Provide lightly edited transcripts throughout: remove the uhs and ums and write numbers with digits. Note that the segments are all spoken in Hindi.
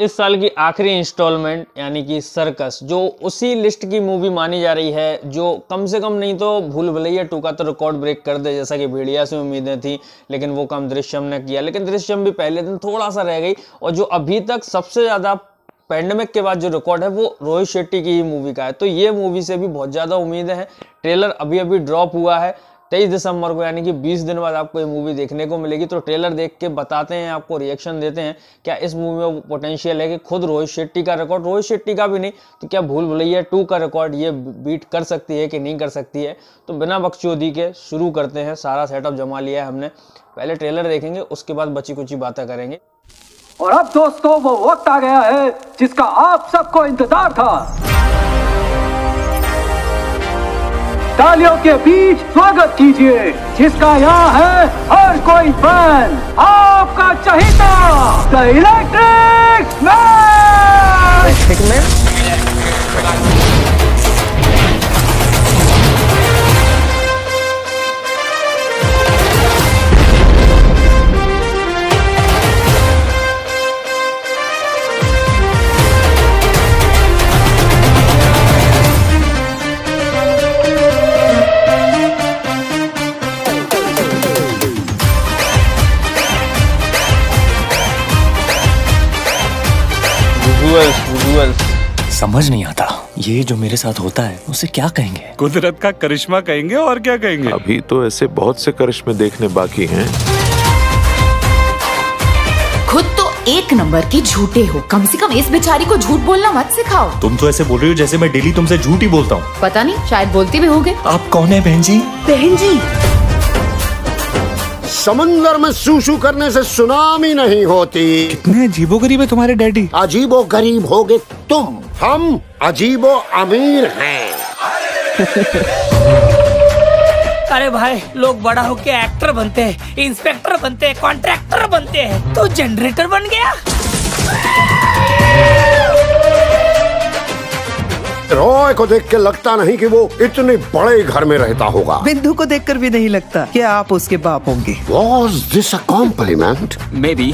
इस साल की आखिरी इंस्टॉलमेंट यानी कि सर्कस, जो उसी लिस्ट की मूवी मानी जा रही है जो कम से कम नहीं तो भूल भुलैया 2 का तो रिकॉर्ड ब्रेक कर दे, जैसा कि भेड़िया से उम्मीदें थी, लेकिन वो काम दृश्यम ने किया। लेकिन दृश्यम भी पहले दिन थोड़ा सा रह गई, और जो अभी तक सबसे ज़्यादा पैंडेमिक के बाद जो रिकॉर्ड है वो रोहित शेट्टी की ही मूवी का है। तो ये मूवी से भी बहुत ज़्यादा उम्मीदें हैं। ट्रेलर अभी अभी ड्रॉप हुआ है 23 दिसंबर को, यानी कि 20 दिन बाद आपको ये मूवी देखने को मिलेगी। तो ट्रेलर देख के बताते हैं, आपको रिएक्शन देते हैं, क्या इस मूवी में पोटेंशियल है कि खुद रोहित शेट्टी का रिकॉर्ड, रोहित शेट्टी का भी नहीं तो क्या भूल भुलैया 2 का रिकॉर्ड ये बीट कर सकती है कि नहीं कर सकती है। तो बिना बकचोदी के शुरू करते हैं। सारा सेटअप जमा लिया है हमने, पहले ट्रेलर देखेंगे, उसके बाद बची कुछ बातें करेंगे। और अब दोस्तों वो वक्त आ गया है जिसका आप सबको इंतजार था। तालियों के बीच स्वागत कीजिए जिसका यहाँ है हर कोई फैन, आपका चहेता द इलेक्ट्रिक मैन। समझ नहीं आता ये जो मेरे साथ होता है उसे क्या कहेंगे? कुदरत का करिश्मा कहेंगे और क्या कहेंगे। अभी तो ऐसे बहुत से करिश्मे देखने बाकी हैं। खुद तो एक नंबर के झूठे हो, कम से कम इस बेचारी को झूठ बोलना मत सिखाओ। तुम तो ऐसे बोल रही हो जैसे मैं डेली तुमसे झूठ ही बोलता हूँ। पता नहीं, शायद बोलते भी होगे। आप कौन है बहन जी? बहन जी, समंदर में सूसू करने से सुनामी नहीं होती। कितने अजीबोगरीब है तुम्हारे डैडी। अजीबो गरीब होगे तुम, हम अजीबो अमीर हैं। अरे भाई, लोग बड़ा होके एक्टर बनते हैं, इंस्पेक्टर बनते हैं, कॉन्ट्रैक्टर बनते हैं, तो जनरेटर बन गया। रॉय को देख के लगता नहीं कि वो इतने बड़े घर में रहता होगा। बिंदु को देखकर भी नहीं लगता कि आप उसके बाप होंगे। Was this a compliment? Maybe.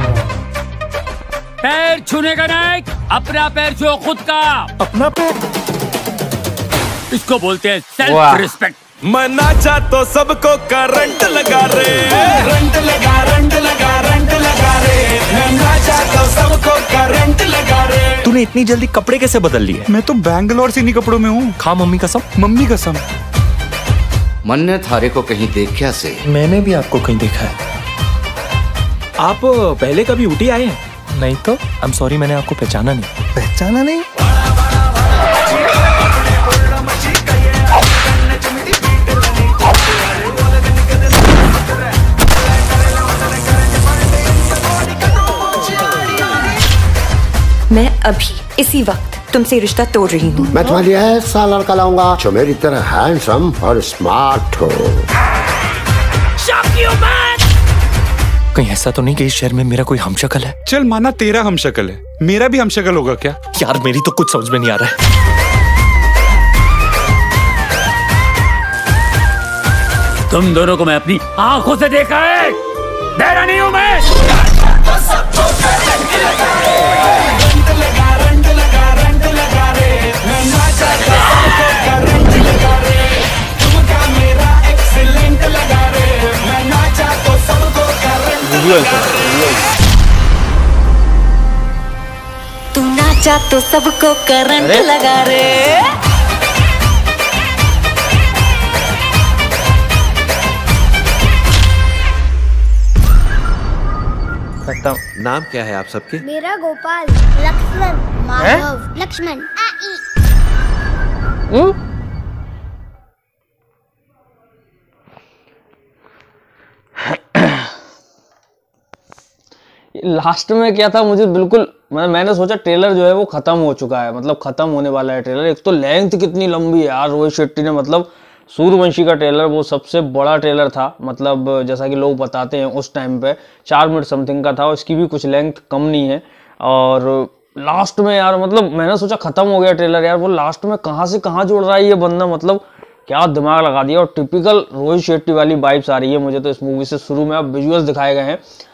पैर छूने का नहीं, अपना पैर छो खुद का। अपना पैर? इसको बोलते हैं सेल्फ रिस्पेक्ट। मैं नाचा तो सबको करंट लगा रे, करंट लगा, रंट लगा, रंट लगा रे। मैं नाचा तो सबको करंट लगा रे। तूने इतनी जल्दी कपड़े कैसे बदल लिए? मैं तो बैंगलोर से इन्हीं कपड़ों में हूँ। खा मम्मी कसम। मम्मी कसम। मन्ने थारे को कहीं देखा से? मैंने भी आपको कहीं देखा है। आप पहले कभी ऊटी आए हैं? नहीं तो आई एम सॉरी, मैंने आपको पहचाना नहीं। पहचाना नहीं? मैं अभी इसी वक्त तुमसे रिश्ता तोड़ रही हूँ। मैं तुम्हारे लिए ऐसा लड़का लाऊंगा जो मेरी तरह हैंडसम और स्मार्ट हो। कहीं ऐसा तो नहीं कि इस शहर में मेरा कोई हमशक्ल है? चल माना तेरा हमशक्ल है, मेरा भी हमशक्ल होगा क्या? यार मेरी तो कुछ समझ में नहीं आ रहा है। तुम दोनों को मैं अपनी आंखों से देखा है, डरा नहीं हूँ मैं। तू नाचा तो सबको करंट लगा रे। नाम क्या है आप सबके? मेरा गोपाल, लक्ष्मण, माधव, लक्ष्मण। लास्ट में क्या था, मुझे बिल्कुल मैंने सोचा ट्रेलर जो है वो खत्म हो चुका है, मतलब खत्म होने वाला है ट्रेलर। एक तो लेंथ कितनी लंबी है यार, रोहित शेट्टी ने, मतलब सूर्यवंशी का ट्रेलर वो सबसे बड़ा ट्रेलर था, मतलब जैसा कि लोग बताते हैं उस टाइम पे 4 मिनट समथिंग का था, और इसकी भी कुछ लेंथ कम नहीं है। और लास्ट में यार, मतलब मैंने सोचा खत्म हो गया ट्रेलर यार, वो लास्ट में कहाँ से कहाँ जोड़ रहा है ये बंदा, मतलब क्या दिमाग लगा दिया। और टिपिकल रोहित शेट्टी वाली वाइब्स आ रही है मुझे तो इस मूवी से। शुरू में अब विजुअल्स दिखाए गए हैं,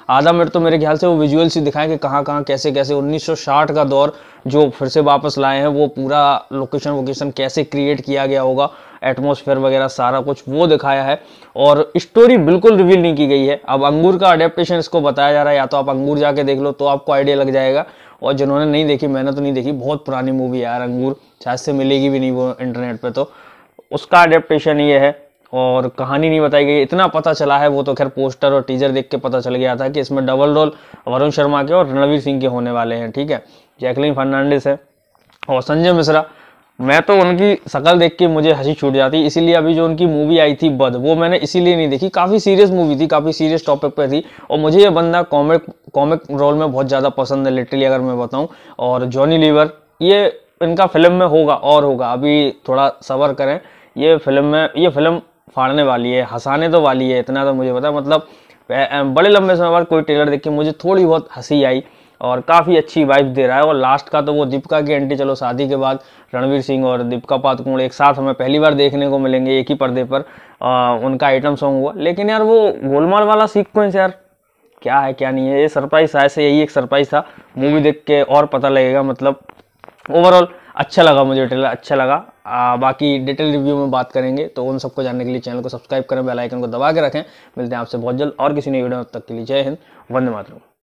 आधा मिनट तो मेरे ख्याल से वो विजुअल्स ही दिखाएं कि कहाँ कहाँ कैसे कैसे 1960 का दौर जो फिर से वापस लाए हैं, वो पूरा लोकेशन कैसे क्रिएट किया गया होगा, एटमॉस्फेयर वगैरह सारा कुछ वो दिखाया है। और स्टोरी बिल्कुल रिवील नहीं की गई है। अब अंगूर का अडेप्टेशन इसको बताया जा रहा है, या तो आप अंगूर जाके देख लो तो आपको आइडिया लग जाएगा, और जिन्होंने नहीं देखी, मैंने तो नहीं देखी, बहुत पुरानी मूवी है यार अंगूर, शायद से मिलेगी भी नहीं वो इंटरनेट पे, तो उसका अडेप्टेशन ये है। और कहानी नहीं बताई गई, इतना पता चला है, वो तो खैर पोस्टर और टीजर देख के पता चल गया था कि इसमें डबल रोल वरुण शर्मा के और रणवीर सिंह के होने वाले हैं, ठीक है। जैकलीन फर्नांडिस है और संजय मिश्रा। मैं तो उनकी शक्ल देख के मुझे हंसी छूट जाती, इसीलिए अभी जो उनकी मूवी आई थी बद, वो मैंने इसीलिए नहीं देखी, काफ़ी सीरियस मूवी थी, काफ़ी सीरियस टॉपिक पे थी, और मुझे ये बंदा कॉमिक रोल में बहुत ज़्यादा पसंद है, लिटरली अगर मैं बताऊँ। और जॉनी लीवर, ये इनका फिल्म में होगा और होगा, अभी थोड़ा सब्र करें, ये फिल्म फाड़ने वाली है, हंसाने तो वाली है, इतना तो मुझे पता है। मतलब बड़े लंबे समय बाद कोई ट्रेलर देख के मुझे थोड़ी बहुत हंसी आई और काफ़ी अच्छी वाइब दे रहा है। और लास्ट का तो वो दीपिका की एंट्री, चलो शादी के बाद रणवीर सिंह और दीपिका पादुकोण एक साथ हमें पहली बार देखने को मिलेंगे एक ही पर्दे पर, उनका आइटम सॉन्ग हुआ। लेकिन यार वो गोलमाल वाला सीक्वेंस यार क्या है क्या नहीं है, ये सरप्राइज था, ऐसे यही एक सरप्राइज था, मूवी देख के और पता लगेगा। मतलब ओवरऑल अच्छा लगा मुझे, ट्रेलर अच्छा लगा। बाकी डिटेल रिव्यू में बात करेंगे, तो उन सबको जानने के लिए चैनल को सब्सक्राइब करें, बेल आइकन को दबा के रखें। मिलते हैं आपसे बहुत जल्द और किसी नई वीडियो में, तब तक के लिए जय हिंद, वंदे मातरम।